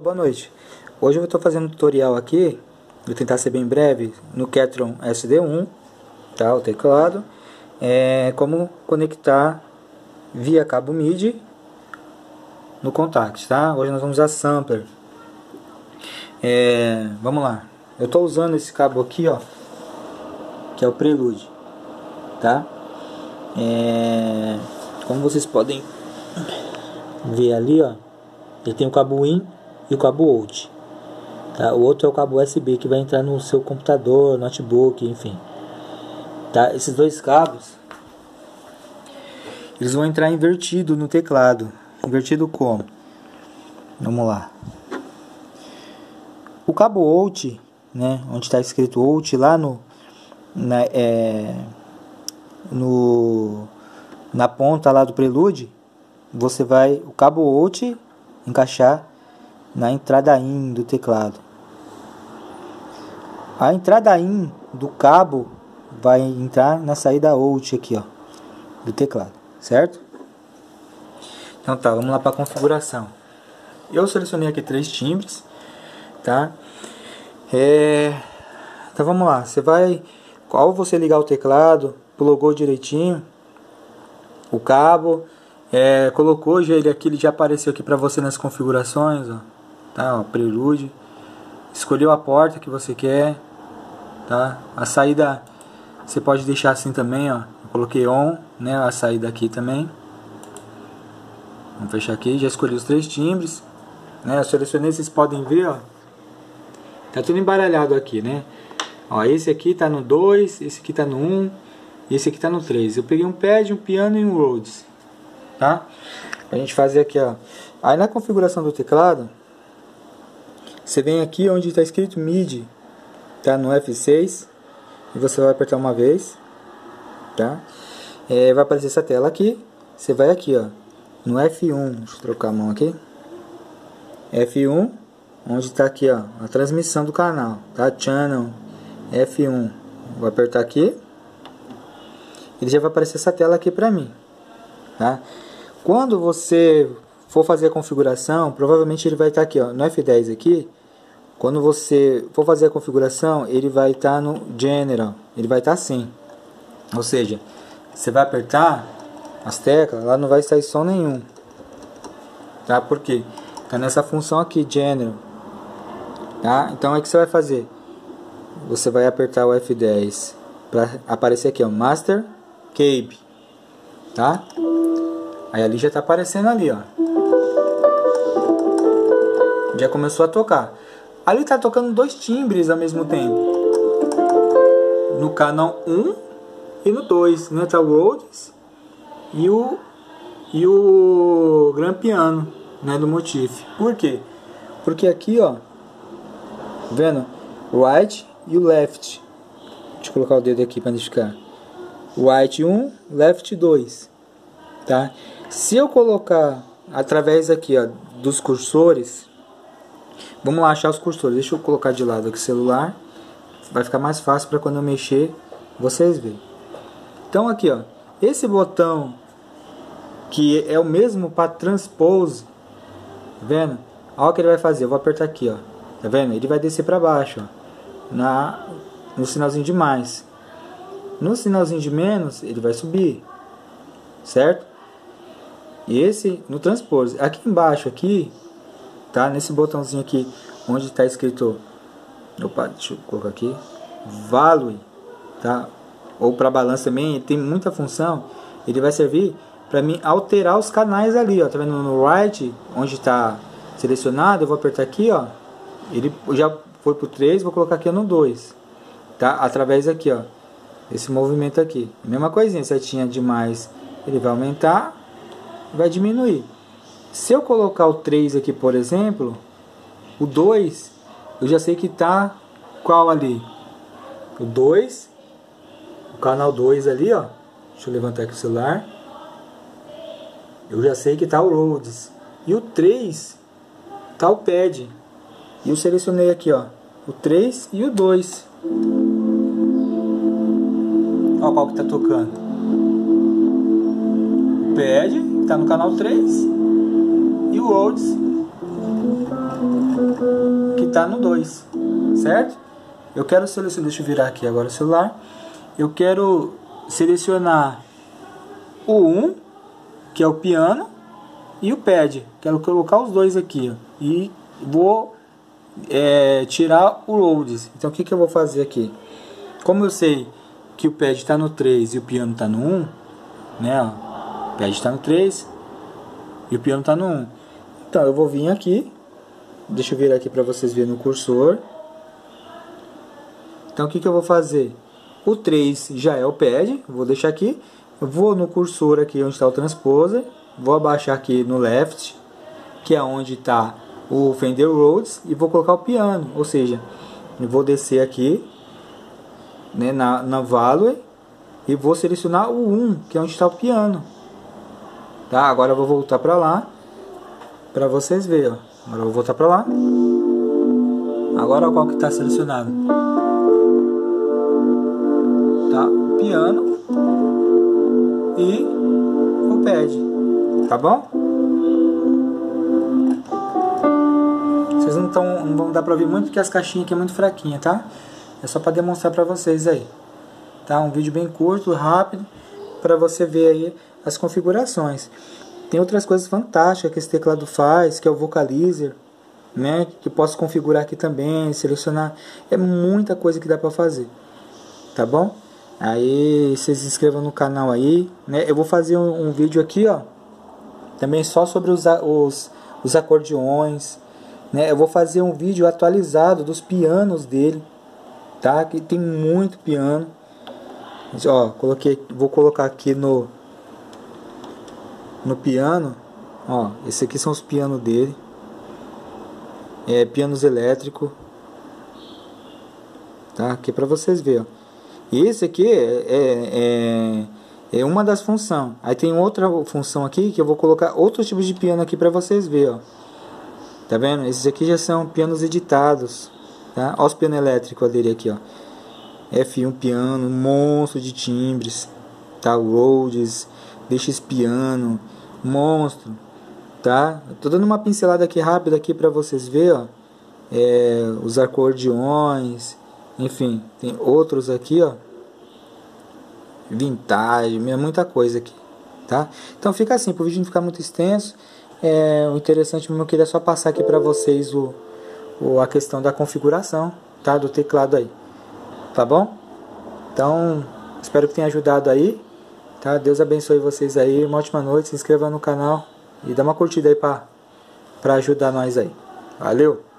Boa noite. Hoje eu estou fazendo um tutorial aqui, vou tentar ser bem breve, no Ketron SD1, tá, o teclado, como conectar via cabo MIDI no Contact, tá? Hoje nós vamos usar sampler. Vamos lá. Eu estou usando esse cabo aqui, ó, que é o Prelude, tá? Como vocês podem ver ali, ó, ele tem o cabo IN e o cabo OUT, tá? O outro é o cabo USB que vai entrar no seu computador, notebook, enfim, tá? Esses dois cabos, eles vão entrar invertido no teclado. Invertido como? Vamos lá. O cabo OUT, né, onde está escrito OUT lá na ponta lá do Prelude, você vai o cabo OUT encaixar na entrada IN do teclado. A entrada IN do cabo vai entrar na saída OUT aqui, ó, do teclado, certo? Então tá, vamos lá para a configuração. Eu selecionei aqui 3 timbres, tá? Então vamos lá, você vai, ao você ligar o teclado, plugou direitinho o cabo, colocou ele aqui, ele já apareceu aqui para você nas configurações, ó, tá? Ó, Prelude, escolheu a porta que você quer, tá? A saída você pode deixar assim também, ó. Eu coloquei on, né? A saída aqui também. Vamos fechar aqui, já escolhi os 3 timbres, né? Eu selecionei, vocês podem ver, ó. Tá tudo embaralhado aqui, né? Ó, esse aqui tá no 2, esse aqui tá no 1, e esse aqui tá no 3. Eu peguei um pad, um piano e um Rhodes, tá? Pra gente fazer aqui, ó. Aí na configuração do teclado, você vem aqui onde está escrito MIDI, tá? No F6, e você vai apertar uma vez, tá? Vai aparecer essa tela aqui. Você vai aqui, ó, no F1, deixa eu trocar a mão aqui. F1, onde está aqui, ó, a transmissão do canal, tá? Channel F1. Vou apertar aqui. Ele já vai aparecer essa tela aqui pra mim, tá? Quando você for fazer a configuração, provavelmente ele vai estar aqui, ó, no F10 aqui. Quando você for fazer a configuração, ele vai estar no General, ele vai estar assim. Ou seja, você vai apertar as teclas, lá não vai sair som nenhum, tá? Por quê? Tá nessa função aqui, General, tá? Então é que você vai fazer. Você vai apertar o F10 para aparecer aqui, ó, Master Cable, tá? Aí ali já tá aparecendo ali, ó. Já começou a tocar. Ali tá tocando 2 timbres ao mesmo tempo. No canal 1 e no 2, né? Tá o Rhodes e o Grand Piano, né, do Motif. Por quê? Porque aqui, ó, vendo? Right e o left. Deixa eu colocar o dedo aqui para identificar. Right 1, left 2, tá? Se eu colocar através aqui, ó, dos cursores, vamos lá achar os cursores. Deixa eu colocar de lado aqui o celular, vai ficar mais fácil para quando eu mexer vocês verem. Então aqui, ó, esse botão que é o mesmo para transpose, tá vendo? Olha o que ele vai fazer. Eu vou apertar aqui, ó, tá vendo? Ele vai descer para baixo, ó, no sinalzinho de mais. No sinalzinho de menos, ele vai subir, certo? E esse no transpose. Aqui embaixo, aqui, tá? Nesse botãozinho aqui, onde está escrito, opa, deixa eu colocar aqui, Value, tá? Ou para balanço também, ele tem muita função. Ele vai servir para mim alterar os canais ali, ó. Tá vendo no right, onde está selecionado? Eu vou apertar aqui, ó. Ele já foi pro 3, vou colocar aqui no 2, tá? Através aqui, ó, esse movimento aqui. Mesma coisinha, setinha de mais, ele vai aumentar, vai diminuir. Se eu colocar o 3 aqui, por exemplo, o 2, eu já sei que tá qual ali? O 2, o canal 2 ali, ó. Deixa eu levantar aqui o celular. Eu já sei que tá o Rhodes. E o 3 tá o pad. E eu selecionei aqui, ó, o 3 e o 2. Olha qual que tá tocando. O pad tá no canal 3 e o Rhodes tá no 2, certo? Eu quero selecionar, deixa eu virar aqui agora o celular. Eu quero selecionar o 1, que é o piano, e o pad. Quero colocar os dois aqui, ó, e vou tirar o Rhodes. Então o que eu vou fazer aqui? Como eu sei que o pad está no 3 e o piano está no 1, né? Ó, o pad está no 3 e o piano está no 1. Então eu vou vir aqui, deixa eu virar aqui para vocês verem no cursor. Então o que eu vou fazer? O 3 já é o pad, vou deixar aqui. Eu vou no cursor aqui onde está o transposer, vou abaixar aqui no left, que é onde está o Fender Rhodes, e vou colocar o piano, ou seja, eu vou descer aqui, né, na Value, e vou selecionar o 1, que é onde está o piano. Tá? Agora eu vou voltar para lá, para vocês verem. Ó. Agora eu vou voltar para lá. Agora qual que está selecionado? Tá? O piano e o pad. Tá bom? Vocês não vão dar para ouvir muito porque as caixinhas aqui é muito fraquinha, tá? É só para demonstrar para vocês aí. Tá? Um vídeo bem curto, rápido, para você ver aí as configurações. Tem outras coisas fantásticas que esse teclado faz, que é o Vocalizer, né? Que eu posso configurar aqui também, selecionar. É muita coisa que dá para fazer. Tá bom? Aí vocês se inscrevam no canal aí, né? Eu vou fazer um vídeo aqui, ó, também só sobre os acordeões, né? Eu vou fazer um vídeo atualizado dos pianos dele, tá? Que tem muito piano. Ó, vou colocar aqui no piano, ó, esse aqui são os pianos dele, pianos elétricos, tá? Aqui para vocês verem, ó. E esse aqui é uma das funções. Aí tem outra função aqui que eu vou colocar outros tipos de piano aqui para vocês verem, ó. Tá vendo? Esses aqui já são pianos editados, tá? Ó os pianos elétricos dele aqui, ó. F1 piano, monstro de timbres, tá? Rhodes, DX piano, monstro, tá? Tô dando uma pincelada aqui rápida aqui para vocês verem, ó. Os acordeões, enfim, tem outros aqui, ó. Vintage, muita coisa aqui, tá? Então fica assim, para o vídeo não ficar muito extenso. O interessante mesmo, eu queria só passar aqui para vocês a questão da configuração, tá? Do teclado aí, tá bom? Então, espero que tenha ajudado aí, tá? Deus abençoe vocês aí, uma ótima noite, se inscreva no canal e dá uma curtida aí para ajudar nós aí. Valeu!